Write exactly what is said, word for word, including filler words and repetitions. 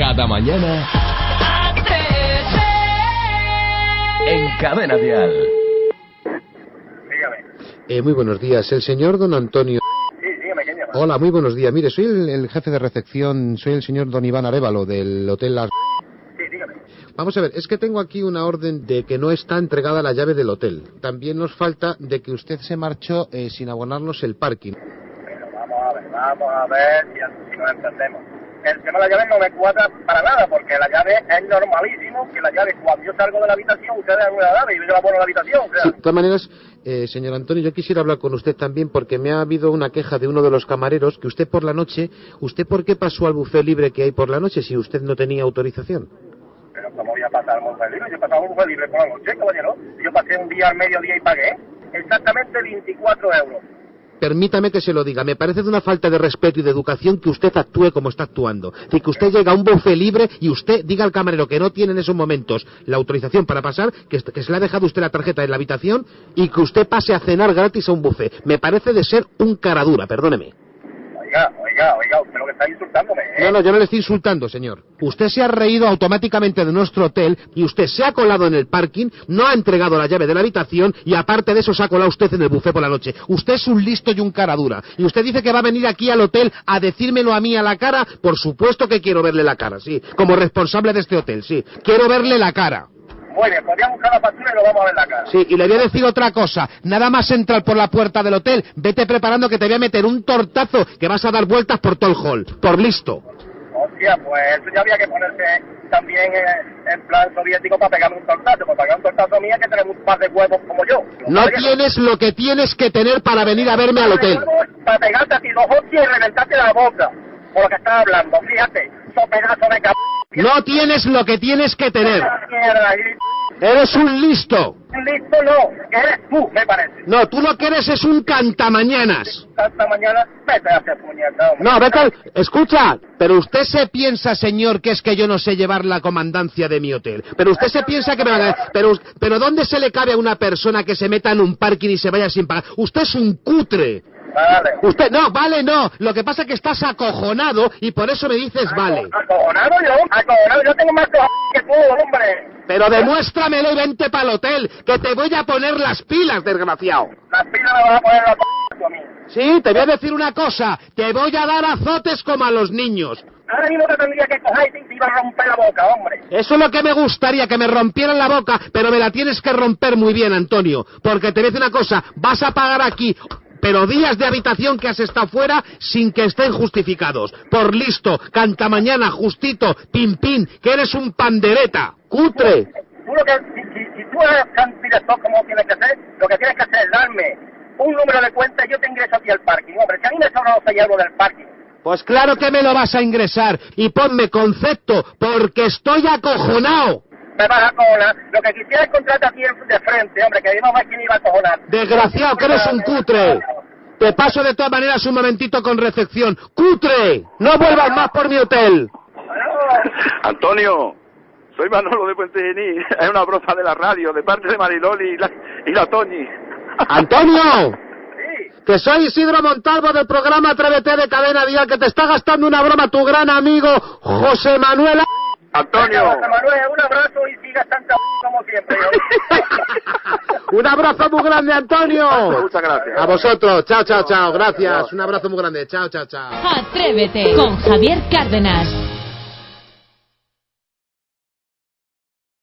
Cada mañana en Cadena Dial. Dígame. Eh, muy buenos días, el señor don Antonio. Sí, dígame, ¿quién llama? Hola, muy buenos días. Mire, soy el, el jefe de recepción, soy el señor don Iván Arévalo del Hotel Las... Sí, dígame. Vamos a ver, es que tengo aquí una orden de que no está entregada la llave del hotel. También nos falta de que usted se marchó eh, sin abonarnos el parking. Pero vamos a ver, vamos a ver si, si nos entendemos. El tema de la llave no me cuadra para nada, porque la llave es normalísimo, que la llave cuando yo salgo de la habitación, ustedes dan una llave y yo la pongo en la habitación. O sea. Sí, de todas maneras, eh, señor Antonio, yo quisiera hablar con usted también porque me ha habido una queja de uno de los camareros que usted por la noche, ¿usted por qué pasó al buffet libre que hay por la noche si usted no tenía autorización? Pero ¿cómo voy a pasar al buffet libre? Yo pasaba un buffet libre por la noche, caballero. Yo pasé un día al mediodía y pagué exactamente veinticuatro euros. Permítame que se lo diga, me parece de una falta de respeto y de educación que usted actúe como está actuando. De que usted llega a un buffet libre y usted diga al camarero que no tiene en esos momentos la autorización para pasar, que, que se le ha dejado usted la tarjeta en la habitación y que usted pase a cenar gratis a un buffet. Me parece de ser un caradura, perdóneme. Oiga, oiga, oiga, usted lo que está insultándome, ¿eh? No, no, yo no le estoy insultando, señor. Usted se ha reído automáticamente de nuestro hotel y usted se ha colado en el parking, no ha entregado la llave de la habitación y aparte de eso se ha colado usted en el buffet por la noche. Usted es un listo y un caradura. Y usted dice que va a venir aquí al hotel a decírmelo a mí a la cara. Por supuesto que quiero verle la cara, sí. Como responsable de este hotel, sí. Quiero verle la cara. Muy bien, podríamos buscar la factura y lo vamos a ver la cara. Sí, y le voy a decir otra cosa. Nada más entrar por la puerta del hotel, vete preparando que te voy a meter un tortazo que vas a dar vueltas por todo el hall. Por listo. Hostia, pues eso ya había que ponerse también en, en plan soviético para pegarme un tortazo. Para pegar un tortazo mía que tenemos un par de huevos como yo. No tienes lo que tienes que tener para venir a verme al hotel. Para pegarte así dos hostias y reventarte la boca. Por lo que estás hablando, fíjate. Sos pedazo de cabrón. No tienes lo que tienes que tener. Eres un listo. Listo no, eres tú, me parece. No, tú lo que eres es un cantamañanas. Hasta mañana, vete a hacer puñeta, hombre. No, vete al... Escucha, pero usted se piensa, señor, que es que yo no sé llevar la comandancia de mi hotel. Pero usted se piensa que me va a... Pero, pero ¿dónde se le cabe a una persona que se meta en un parking y se vaya sin pagar? Usted es un cutre. Vale. Usted, no, vale, no. Lo que pasa es que estás acojonado y por eso me dices vale. ¿Acojonado yo? ¿Acojonado? Yo tengo más cojones que tú, hombre. Pero demuéstramelo y vente para el hotel, que te voy a poner las pilas, desgraciado. Las pilas me vas a poner la p*** a mí. Sí, te voy a decir una cosa, te voy a dar azotes como a los niños. Ahora mismo te tendría que coger y te iba a romper la boca, hombre. Eso es lo que me gustaría, que me rompieran la boca, pero me la tienes que romper muy bien, Antonio. Porque te voy a decir una cosa, vas a pagar aquí... pero días de habitación que has estado fuera sin que estén justificados. Por listo, canta mañana, justito, pim pim, que eres un pandereta, cutre. Tú lo que, si, si, si tú eres tan director como tienes que ser, lo que tienes que hacer es darme un número de cuenta y yo te ingreso aquí al parking. Hombre, si a mí me sobran los seis euros del parking. Pues claro que me lo vas a ingresar y ponme concepto, porque estoy acojonado. Me vas a acojonar. Lo que quisiera es encontrarte aquí de frente, hombre, que no más quién iba a acojonar. Desgraciado, que eres un cutre. Te paso de todas maneras un momentito con recepción. ¡Cutre! ¡No vuelvas más por mi hotel! Antonio, soy Manolo de Puente Genil. Es una broza de la radio, de parte de Mariloli y la, y la Toñi. ¡Antonio! Sí. Que soy Isidro Montalvo del programa Atrévete de Cadena Dial, que te está gastando una broma tu gran amigo José Manuel... Antonio. José Manuel, un abrazo y sigas tan cabrón como siempre. Un abrazo muy grande, Antonio. Muchas gracias. A vosotros. Chao, chao, chao. Gracias. Un abrazo muy grande. Chao, chao, chao. Atrévete con Javier Cárdenas.